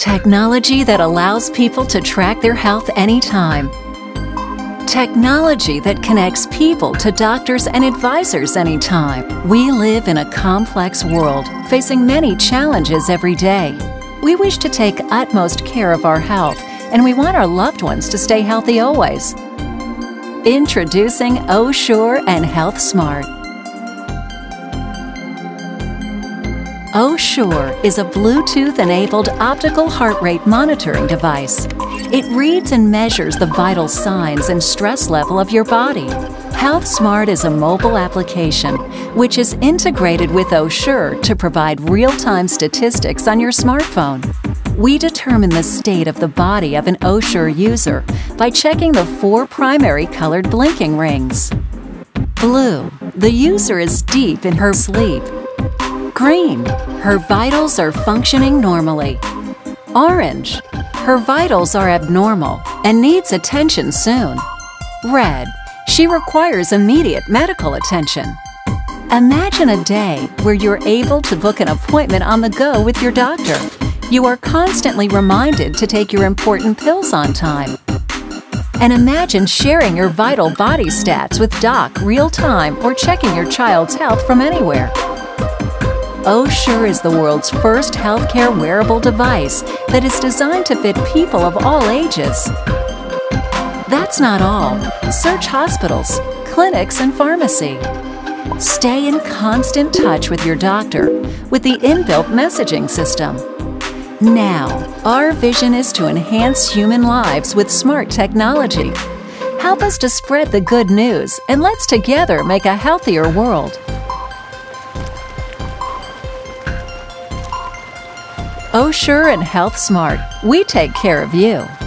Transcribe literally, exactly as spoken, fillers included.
Technology that allows people to track their health anytime. Technology that connects people to doctors and advisors anytime. We live in a complex world, facing many challenges every day. We wish to take utmost care of our health, and we want our loved ones to stay healthy always. Introducing OSure and Health Smart. OSure is a Bluetooth-enabled optical heart rate monitoring device. It reads and measures the vital signs and stress level of your body. Health Smart is a mobile application which is integrated with OSure to provide real-time statistics on your smartphone. We determine the state of the body of an OSure user by checking the four primary colored blinking rings. Blue, the user is deep in her sleep. Green, her vitals are functioning normally. Orange, her vitals are abnormal and needs attention soon. Red, she requires immediate medical attention. Imagine a day where you're able to book an appointment on the go with your doctor. You are constantly reminded to take your important pills on time. And imagine sharing your vital body stats with Doc real-time or checking your child's health from anywhere. OSure is the world's first healthcare wearable device that is designed to fit people of all ages. That's not all. Search hospitals, clinics, and pharmacy. Stay in constant touch with your doctor with the inbuilt messaging system. Now, our vision is to enhance human lives with smart technology. Help us to spread the good news, and let's together make a healthier world. OSure and Health Smart. We take care of you.